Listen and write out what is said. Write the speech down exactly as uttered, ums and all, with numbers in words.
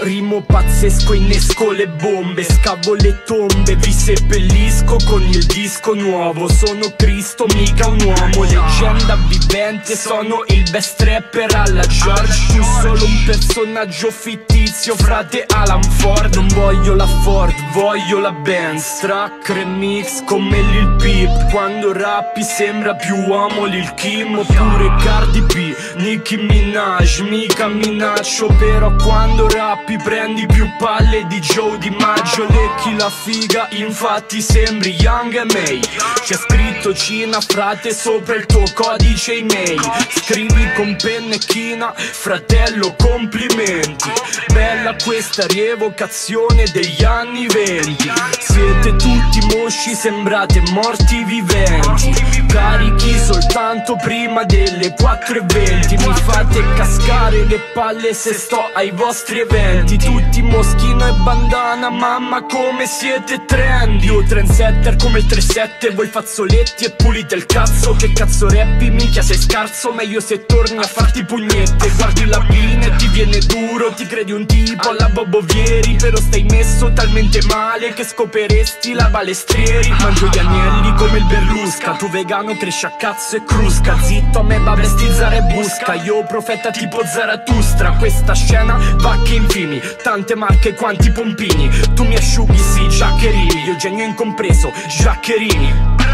Rimo pazzesco, innesco le bombe, scavo le tombe, vi seppellisco con il disco nuovo. Sono Cristo, mica un uomo, leggenda vivente, sono il best rapper alla George. Tu solo un personaggio fittizio, frate Alan Ford. Non voglio la Ford, voglio la Benz. Track remix come Lil Peep, quando rappi sembra più uomo Lil Kim oppure Cardi B, Nicki Minaj. Mica minaccio, però quando rappi prendi più palle di Joe DiMaggio. Lecchi la figa, infatti sembri Young M A. C'è scritto Cina, frate, sopra il tuo codice email. Scrivi con penna e china, fratello, complimenti. Bella questa rievocazione degli anni venti. Siete tutti mosci, sembrate morti viventi. Carichi soltanto prima delle quattro e venti. Mi fate cascare le palle se sto ai vostri eventi. Tutti moschino e bandana, mamma come siete trendy. Io trendsetter come il tre sette, voi fazzoletti e pulite il cazzo. Che cazzo rappi, minchia sei scarso, meglio se torni a farti pugnette. Guardi la pina e ti viene duro, ti credi un tipo alla Bobo Vieri, però stai messo talmente male che scoperesti la Balestrieri. Mangio gli agnelli come il Berlusca, tu vegano cresci a cazzo e crusca. Zitto, a me va vestizzare e busca, io profeta tipo Zarathustra. Questa scena va che infimi, tante marche quanti pompini. Tu mi asciughi sì, giaccherini, io genio incompreso, giaccherini.